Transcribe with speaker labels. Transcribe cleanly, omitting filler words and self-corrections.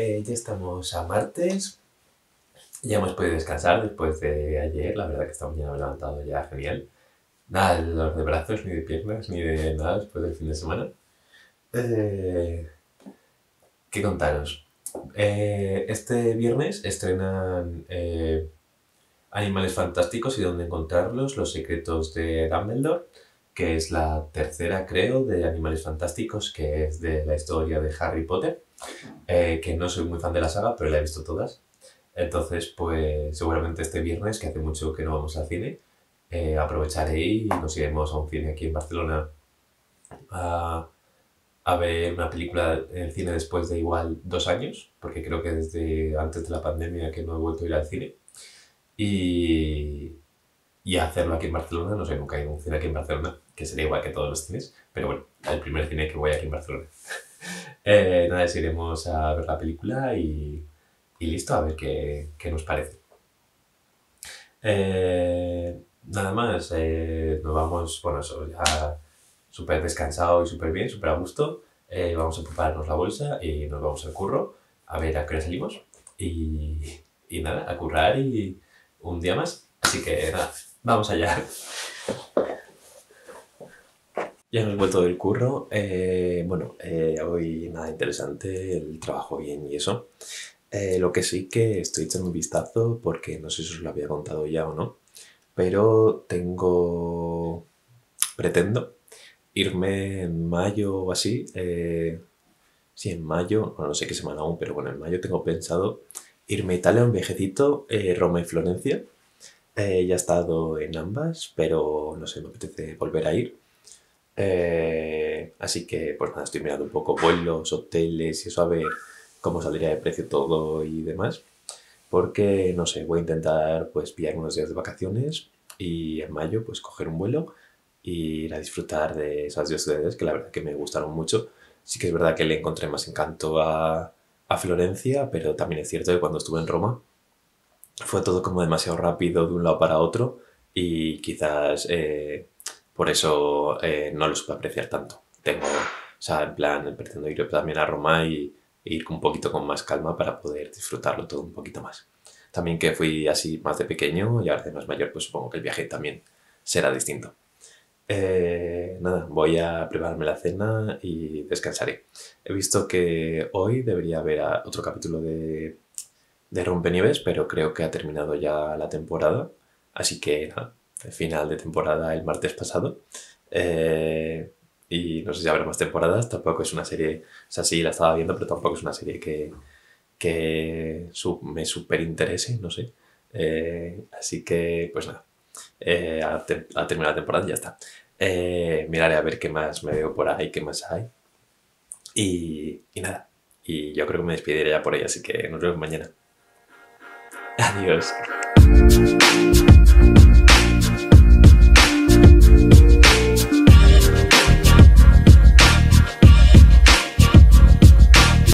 Speaker 1: Ya estamos a martes, ya hemos podido descansar después de ayer, la verdad que esta mañana me he levantado ya genial. Nada de dolor de brazos, ni de piernas, ni de nada después del fin de semana. Eh, ¿Qué contaros? Este viernes estrenan Animales Fantásticos y Dónde Encontrarlos, Los Secretos de Dumbledore, que es la tercera, creo, de Animales Fantásticos, que es de la historia de Harry Potter, que no soy muy fan de la saga, pero la he visto todas. Entonces, pues seguramente este viernes, que hace mucho que no vamos al cine, aprovecharé y nos iremos a un cine aquí en Barcelona a, a ver una película en el cine después de igual 2 años, porque creo que desde antes de la pandemia que no he vuelto a ir al cine. Y, y hacerlo aquí en Barcelona, no sé, nunca he ido a un cine aquí en Barcelona, que sería igual que todos los cines, pero bueno, el primer cine que voy aquí en Barcelona. Nada, iremos a ver la película y listo, a ver qué nos parece. Nada más, nos vamos, bueno, eso, ya súper descansado y súper bien, súper a gusto. Vamos a prepararnos la bolsa y nos vamos al curro a ver a qué hora salimos. Y nada, a currar y un día más. Así que nada, vamos allá. Ya hemos vuelto del curro. Hoy nada interesante, el trabajo bien y eso. Lo que sí que estoy echando un vistazo, porque no sé si os lo había contado ya o no, pero pretendo irme en mayo o así. Sí, en mayo, no sé qué semana aún, pero bueno, en mayo tengo pensado irme a Italia un viajecito, Roma y Florencia. Ya he estado en ambas, pero no sé, me apetece volver a ir. Así que, pues nada, estoy mirando un poco vuelos, hoteles y eso, a ver cómo saldría de precio todo y demás. Porque, no sé, voy a intentar pues pillar unos días de vacaciones y en mayo pues coger un vuelo y ir a disfrutar de esas dos ciudades que la verdad que me gustaron mucho. Sí que es verdad que le encontré más encanto a Florencia, pero también es cierto que cuando estuve en Roma fue todo como demasiado rápido de un lado para otro y quizás por eso no lo supe apreciar tanto. O sea, en plan, pretendo ir también a Roma e ir un poquito con más calma para poder disfrutarlo todo un poquito más. También que fui así más de pequeño y ahora de más mayor, pues supongo que el viaje también será distinto. Nada, voy a prepararme la cena y descansaré. He visto que hoy debería haber otro capítulo de Rompenieves, pero creo que ha terminado ya la temporada. Así que nada, el final de temporada el martes pasado. Eh, y no sé si habrá más temporadas, tampoco es una serie, o sea, sí la estaba viendo, pero tampoco es una serie que me súper interese, no sé. Así que, pues nada, a terminar la temporada y ya está. Miraré a ver qué más me veo por ahí, qué más hay. Y nada, y yo creo que me despediré ya por ahí, así que nos vemos mañana. Adiós.